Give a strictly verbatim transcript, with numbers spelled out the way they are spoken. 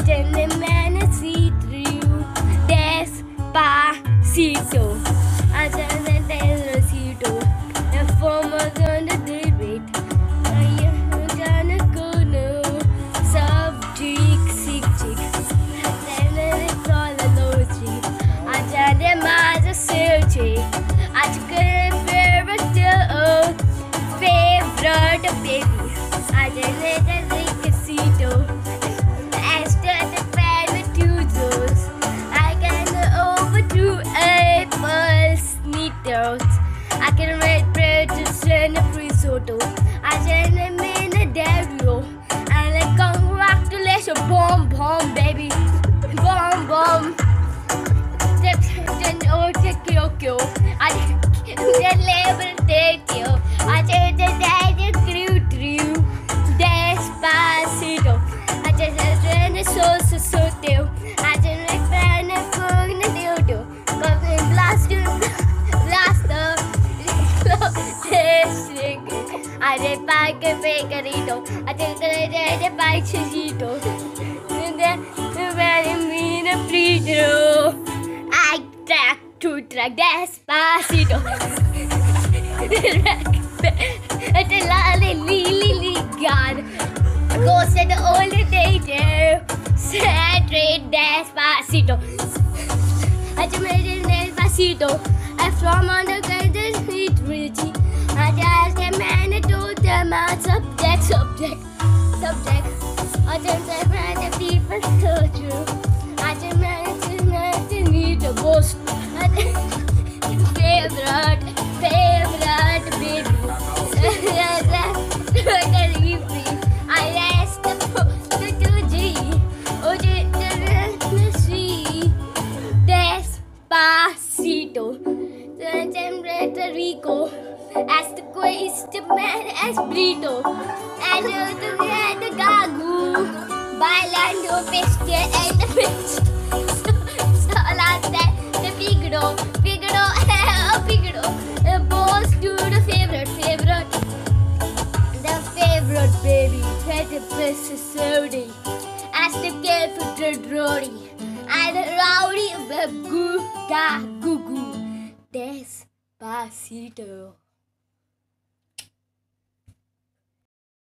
turn the man and see through. Despacito. I turn the Despacito. The former's on the debate. I am gonna go no. Subject, sick chick. I turn it all the low chick. I turn the man's a chick. I took a favorite favorite baby. I turn it a Despacito. I can read bread to send a risotto. I send him in a dario. And I congratulations, bomb, bomb, baby. Bomb, bomb. Then, oh, take you, you. I then label take you. I take the daddy crew, crew. Despacito. I just send a sauce, so, so, so. I just make friend and phone and do. But in blast you. I did buy a bakerito. I did the bike chito. And then the very mean a pleader. I track to track Despacito. At the lolly lily god. Goes at the old day. Saturday Despacito. I just made it Despacito. I from on the garden street, Richie. I just a man to the man subject, subject, subject. I just a man the people so true. I just managed not to need the most. Favorite, favorite baby. I asked the two G. Oh, the sea. Despacito. The Rico. As the quest man as Brito. And the the Gagu. Bailando Pesca and the Pitch. So like that, the Figaro, Figaro, Figaro. The boss to the favorite, favorite. The favorite baby. Try the best society. As the careful Rory. And the rowdy of the goo ga goo goo. Despacito.